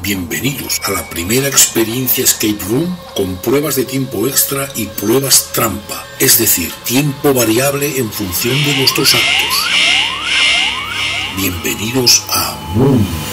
Bienvenidos a la primera experiencia Escape Room con pruebas de tiempo extra y pruebas trampa, es decir, tiempo variable en función de vuestros actos. Bienvenidos a Moon.